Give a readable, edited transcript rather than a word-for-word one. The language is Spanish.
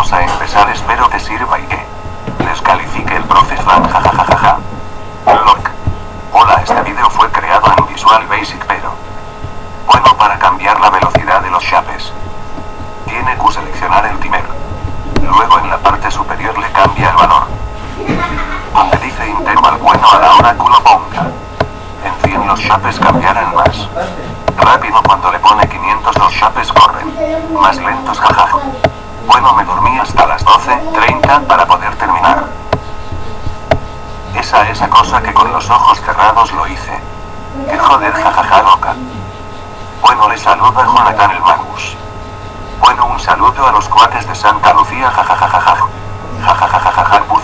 Vamos a empezar, espero te sirva y que les califique el profe Fran, jajajaja. Look. Hola, este video fue creado en Visual Basic pero bueno para cambiar la velocidad de los chapes. Tiene que seleccionar el timer. Luego en la parte superior le cambia el valor. Donde dice interval bueno a la hora culo ponga. En 100 los chapes cambiarán más. Rápido cuando le pone 500 los chapes corren. Más lentos jajaja. Bueno me dormí hasta las 12:30 para poder terminar. Esa cosa que con los ojos cerrados lo hice. Que joder jajaja loca. Bueno le saluda Jonathan el Magus. Bueno un saludo a los cuates de Santa Lucía jajajajaja. Jajajajaja.